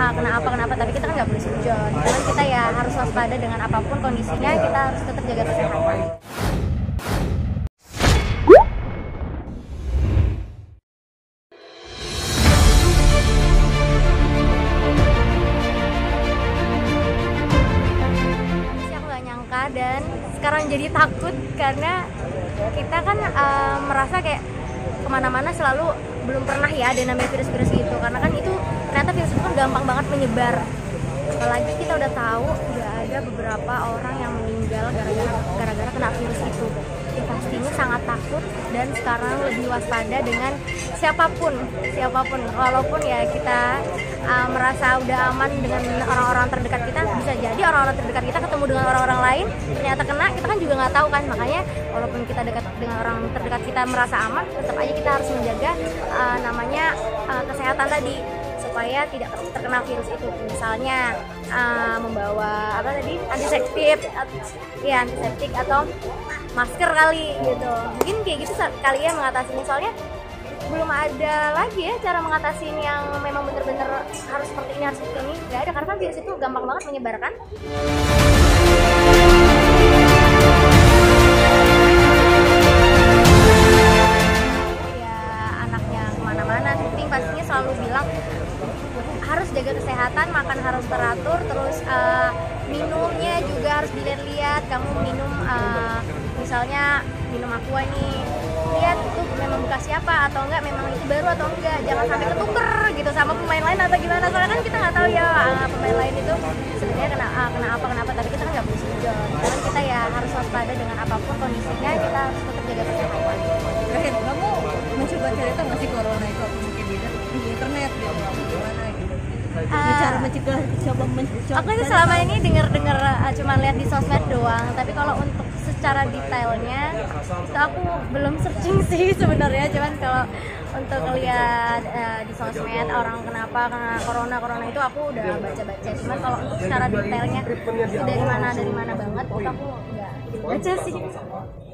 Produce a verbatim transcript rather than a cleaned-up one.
uh, kena apa kenapa, tapi kita kan nggak boleh sujon. Cuman kita ya harus waspada dengan apapun kondisinya, kita harus tetap jaga kesehatan. Dan sekarang jadi takut karena kita kan uh, merasa kayak kemana-mana selalu belum pernah ya ada namanya virus-virus gitu, karena kan itu ternyata virus itu kan gampang banget menyebar. Apalagi kita udah tahu udah ada beberapa orang yang meninggal gara-gara gara-gara kena virus itu. Ya pastinya sangat takut dan sekarang lebih waspada dengan siapapun siapapun walaupun ya kita uh, merasa udah aman dengan orang-orang terdekat kita, bisa jadi orang-orang terdekat kita ketemu dengan orang-orang lain ternyata kena, kita kan juga nggak tahu kan. Makanya walaupun kita dekat dengan orang terdekat kita merasa aman, tetap aja kita harus menjaga uh, namanya uh, kesehatan tadi supaya tidak terkena virus itu. Misalnya uh, membawa apa tadi antiseptik, ya antiseptik atau masker kali gitu. Mungkin kayak gitu kali ya mengatasinya, soalnya belum ada lagi ya cara mengatasi yang memang bener-bener harus seperti ini, harus seperti ini. Gak ada, karena kan virus itu gampang banget menyebarkan. Ya anaknya kemana-mana, syuting pastinya selalu bilang harus jaga kesehatan, makan harus teratur, terus uh, minumnya juga harus dilihat-lihat. Kamu minum uh, misalnya minum aqua nih, lihat itu memang bekas siapa atau enggak, memang itu baru atau enggak, jangan sampai ketuker gitu sama pemain lain atau gimana, soalnya kan kita nggak tahu ya uh, pemain lain itu sebenarnya kena uh, kena apa kenapa, tapi kita kan nggak boleh sujon. Cuman kita ya harus waspada dengan apapun kondisinya, kita harus tetap jaga kesehatan. Terakhir, kamu mencoba cerita nggak sih corona itu mungkin di, di internet gitu, gimana gitu? Uh, cara mencegah, coba mencoba. Aku itu selama ini dengar-dengar uh, cuma lihat di sosmed doang, tapi kalau untuk secara detailnya itu aku belum searching sih sebenarnya. Cuman kalau untuk lihat uh, di sosmed orang kenapa kena corona corona itu aku udah baca-baca. Cuman kalau untuk secara detailnya itu dari mana dari mana banget itu aku nggak baca sih.